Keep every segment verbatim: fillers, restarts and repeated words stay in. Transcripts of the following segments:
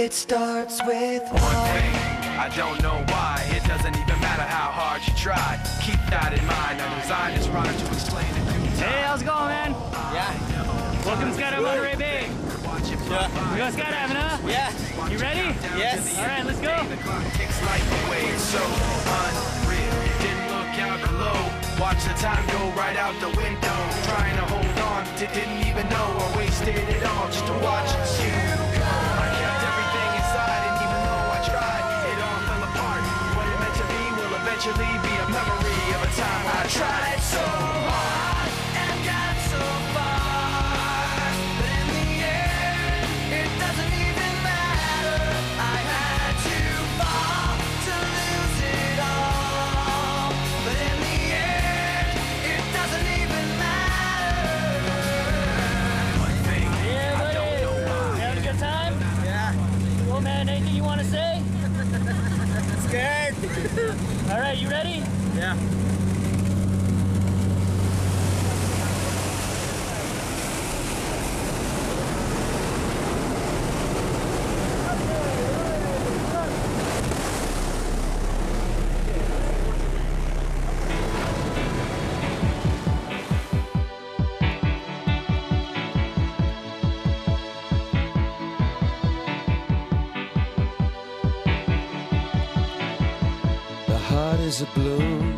It starts with one thing. I don't know why. It doesn't even matter how hard you try. Keep that in mind. I designed this rhyme to explain it. Hey, how's it going, man? Yeah. Welcome to Skydive Monterey Bay. Yeah. We go skydiving, huh? Yeah. You ready? Yes. All right, let's go. The clock kicks life away. It's so unreal. Didn't look out below. Watch the time go right out the window. Trying to hold on to didn't even know I wasted it all just to watch you go. I kept everything inside, and even though I tried, it all fell apart. What it meant to be will eventually be a memory of a time I tried so hard and got so far. But in the end, it doesn't even matter. I had to fall to lose it all. But in the end, it doesn't even matter. One thing, Yeah, I don't know buddy. why. You having a good time? Yeah. Well, man, anything you want to say? Scared. All right, you ready? Yeah. The heart is a balloon,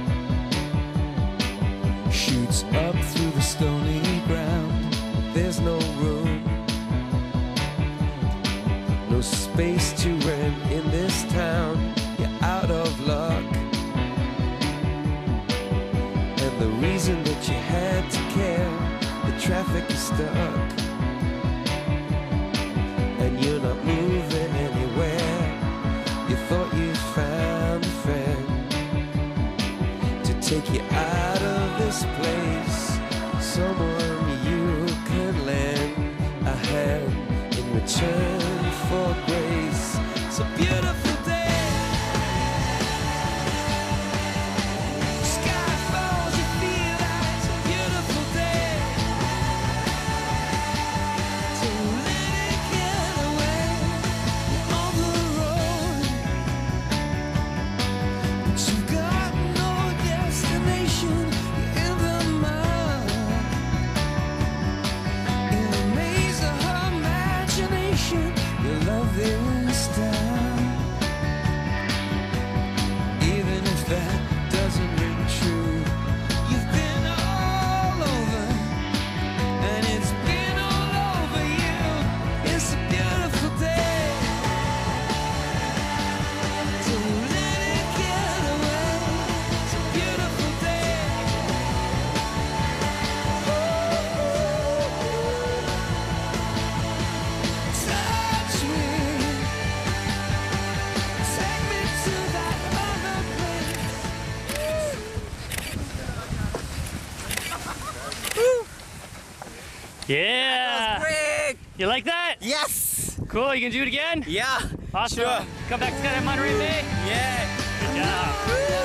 shoots up through the stony ground. There's no room, no space to rent in this town. You're out of luck, and the reason that you had to care, the traffic is stuck, and you're not moving anywhere. You thought you found a friend to take you out of this place, someone you can lend a hand in return for grace. It's a beautiful day. Sky falls, you feel like it's a beautiful day. So let it get away on the road. But you've got no destination. You're in the mud, in a maze of her imagination. Your love this town, even if that doesn't ring true. You've been all over, and it's been all over you. It's a beautiful day. So let it get away. It's a beautiful day. Touch me, take me to that other place. Yeah. Great. You like that? Yes. Cool. You can do it again? Yeah. Awesome. Sure. Come back to Skydive Monterey Bay. Yeah. Good job.